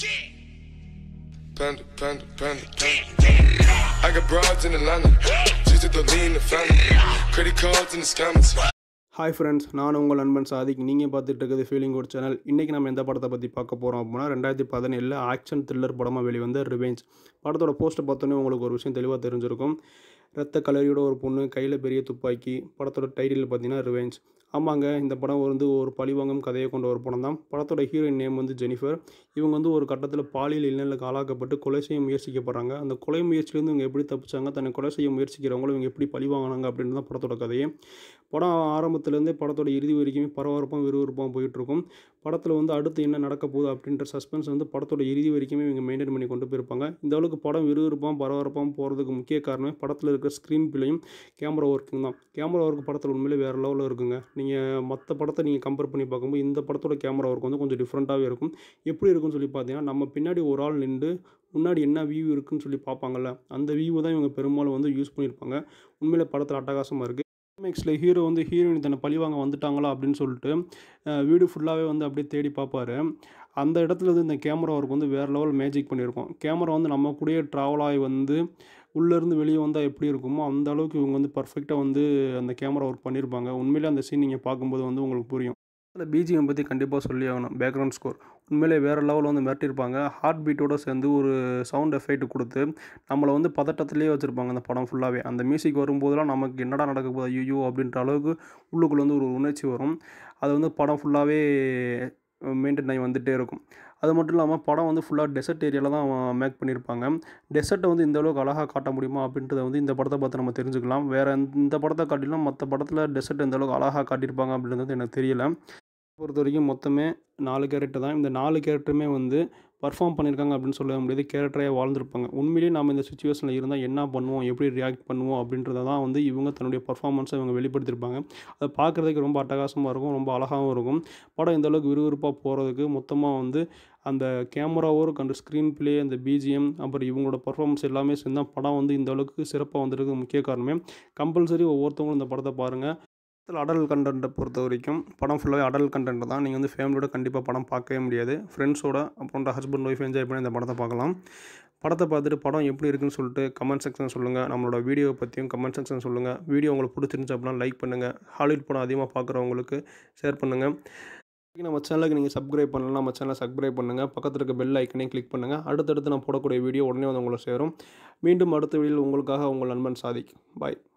Panda, panda, panda, panda. I got broads in Atlanta. Just to lean the family. Credit cards in the scammers. Hi friends, நான் உங்கள் நண்பன் சாதிக். நீங்கள் பார்த்துட்டு இருக்கிறது feeling good channel. இன்றைக்கி நம்ம எந்த படத்தை பற்றி பார்க்க போகிறோம் அப்படின்னா 2017 ஆக்ஷன் த்ரில்லர் படமாக வெளிவந்த ரிவெஞ்ச் படத்தோட போஸ்ட்டை பார்த்தோன்னே உங்களுக்கு ஒரு விஷயம் தெளிவாக தெரிஞ்சிருக்கும். ரத்த கலரியோட ஒரு பொண்ணு, கையில் பெரிய துப்பாக்கி. படத்தோட டைட்டில் பார்த்தீங்கன்னா ரிவெஞ்ச். ஆமாங்க, இந்த படம் வந்து ஒரு பழிவாங்கும் கதையை கொண்ட ஒரு படம் தான். படத்தோட ஹீரோயின் நேம் வந்து ஜெனிஃபர். இவங்க வந்து ஒரு கட்டத்தில் பாலியல் இன்னலுக்கு ஆளாக்கப்பட்டு கொலை செய்ய முயற்சிக்கப்படுறாங்க. அந்த கொலை முயற்சியிலேருந்து இவங்க எப்படி தப்பிச்சாங்க, தன்னை கொலை செய்ய முயற்சிக்கிறவங்களும் இவங்க எப்படி பழி வாங்கினாங்க அப்படின்னு தான் படத்தோட கதையே. படம் ஆரம்பத்துலேருந்தே படத்தோட இறுதி வரைக்குமே பரபரப்பாக விறுவிறுப்பாக போயிட்டுருக்கும். படத்தில் வந்து அடுத்து என்ன நடக்க போகுது அப்படின்ற சஸ்பென்ஸ் வந்து படத்தோட இறுதி வரைக்குமே இவங்க மெயின்டைன் பண்ணி கொண்டு போயிருப்பாங்க. இந்த அளவுக்கு படம் விறுவிறுப்பாக பரபரப்பாக போகிறதுக்கு முக்கிய காரணமே படத்தில் இருக்கிற ஸ்க்ரீன் பிளேயும் கேமரா ஒர்க்கும் தான். கேமரா ஒர்க் படத்தில் உண்மையிலே வேறு லெவலில் இருக்குங்க. நீங்கள் மற்ற படத்தை நீங்கள் கம்பேர் பண்ணி பார்க்கும்போது இந்த படத்தோட கேமரா ஒர்க் வந்து கொஞ்சம் டிஃப்ரெண்ட்டாகவே இருக்கும். எப்படி இருக்குன்னு சொல்லி பார்த்தீங்கன்னா, நம்ம பின்னாடி ஒரு ஆள் நின்று முன்னாடி என்ன வியூ இருக்குன்னு சொல்லி பார்ப்பாங்கள்ல, அந்த வியூ தான் இவங்க பெரும்பாலும் வந்து யூஸ் பண்ணியிருப்பாங்க. உண்மையிலே படத்தில் அட்டகாசமாக இருக்குது. கிளைமேக்ஸில் ஹீரோ வந்து ஹீரோயின் தன்னை பழிவாங்க வந்துட்டாங்களா அப்படின்னு சொல்லிட்டு வீடு ஃபுல்லாகவே வந்து அப்படியே தேடி பார்ப்பாரு. அந்த இடத்துல வந்து இந்த கேமரா ஒர்க் வந்து வேறு லெவல் மேஜிக் பண்ணியிருக்கோம். கேமரா வந்து நம்ம கூடயே ட்ராவல் ஆகி வந்து உள்ளேருந்து வெளியே வந்தால் எப்படி இருக்குமோ அந்த அளவுக்கு இவங்க வந்து பர்ஃபெக்டாக வந்து அந்த கேமரா ஒர்க் பண்ணியிருப்பாங்க. உண்மையிலே அந்த சீன் நீங்கள் பார்க்கும்போது வந்து உங்களுக்கு புரியும். அதில் பிஜிஎம் பற்றி கண்டிப்பாக சொல்லி ஆகணும். பேக்ரவுண்ட் ஸ்கோர் உண்மையிலே வேறு லெவலில் வந்து மிரட்டியிருப்பாங்க. ஹார்ட் பீட்டோடு சேர்ந்து ஒரு சவுண்ட் எஃபெக்ட் கொடுத்து நம்மளை வந்து பதட்டத்திலே வச்சுருப்பாங்க அந்த படம் ஃபுல்லாகவே. அந்த மியூசிக் வரும்போதெல்லாம் நமக்கு என்னடா நடக்க போகுது ஐயோ அப்படின்ற அளவுக்கு உள்ளுக்குள்ளே வந்து ஒரு உணர்ச்சி வரும். அது வந்து படம் ஃபுல்லாகவே மெயின்டைன் ஆகி வந்துகிட்டே இருக்கும். அது மட்டும் இல்லாமல் படம் வந்து ஃபுல்லாக டெசர்ட் ஏரியாவில் தான் மேக் பண்ணியிருப்பாங்க. டெசர்ட்டை வந்து இந்த அளவுக்கு அழகாக காட்ட முடியுமா அப்படின்றத வந்து இந்த படத்தை பார்த்து நம்ம தெரிஞ்சுக்கலாம். வேறு இந்த படத்தை காட்டிலும் மற்ற படத்தில் டெசர்ட் எந்த அளவுக்கு அழகாக காட்டியிருப்பாங்க அப்படின்றது எனக்கு தெரியல. பொறுத்த வரைக்கும் மொத்தமே 4 கேரக்டர் தான். இந்த 4 கேரக்டருமே வந்து பர்ஃபார்ம் பண்ணியிருக்காங்க அப்படின்னு சொல்ல முடியாது. கேரக்டரே வாழ்ந்துருப்பாங்க. உண்மையிலேயே நம்ம இந்த சுச்சுவேஷனில் இருந்தால் என்ன பண்ணுவோம், எப்படி ரியாக்ட் பண்ணுவோம் அப்படின்றத தான் வந்து இவங்க தன்னுடைய பர்ஃபார்மன்ஸை இவங்க வெளிப்படுத்தியிருப்பாங்க. அதை பார்க்குறதுக்கு ரொம்ப அட்டகாசமாக இருக்கும், ரொம்ப அழகாகவும் இருக்கும். படம் இந்த அளவுக்கு விறுவிறுப்பாக போகிறதுக்கு மொத்தமாக வந்து அந்த கேமரா ஒர்க், அந்த ஸ்க்ரீன் பிளே, அந்த பிஜிஎம், அப்புறம் இவங்களோட பர்ஃபார்மன்ஸ் எல்லாமே சேர்ந்தால் படம் வந்து இந்த அளவுக்கு சிறப்பாக வந்திருக்கு. முக்கிய காரணமே கம்பல்சரி ஒவ்வொருத்தவங்களும் இந்த படத்தை பாருங்கள். அடல்ட் கண்டென்ட்டை பொறுத்த வரைக்கும் படம் ஃபுல்லாகவே அடல்ட் கண்டென்ட் தான். நீங்கள் வந்து ஃபேமிலியோட கண்டிப்பாக படம் பார்க்கவே முடியாது. ஃப்ரெண்ட்ஸோட அப்புறம் ஹஸ்பண்ட் ஒய்ஃப் என்ஜாய் பண்ணி இந்த படத்தை பார்க்கலாம். படத்தை பார்த்துட்டு படம் எப்படி இருக்குன்னு சொல்லிட்டு கமெண்ட் செக்ஷன் சொல்லுங்கள். நம்மளோட வீடியோவை பற்றியும் கமெண்ட் செக்ஷன் சொல்லுங்கள். வீடியோ உங்களுக்கு பிடிச்சிருந்துச்சு அப்படின்னா லைக் பண்ணுங்கள். ஹாலிவுட் படம் அதிகமாக பார்க்குறவங்களுக்கு ஷேர் பண்ணுங்கள். நம்ம சேனலுக்கு நீங்கள் சப்ஸ்கிரைப் பண்ணலாம், நம்ம சேனலை சப்ஸ்கிரைப் பண்ணுங்கள். பக்கத்தில் இருக்க பெல் ஐக்கனையும் கிளிக் பண்ணுங்கள். அடுத்தடுத்து நான் போடக்கூடிய வீடியோ உடனே வந்து உங்களை சேரும். மீண்டும் அடுத்த வீடியோவில் உங்களுக்காக உங்கள் நண்பன் சாதிக். பாய்.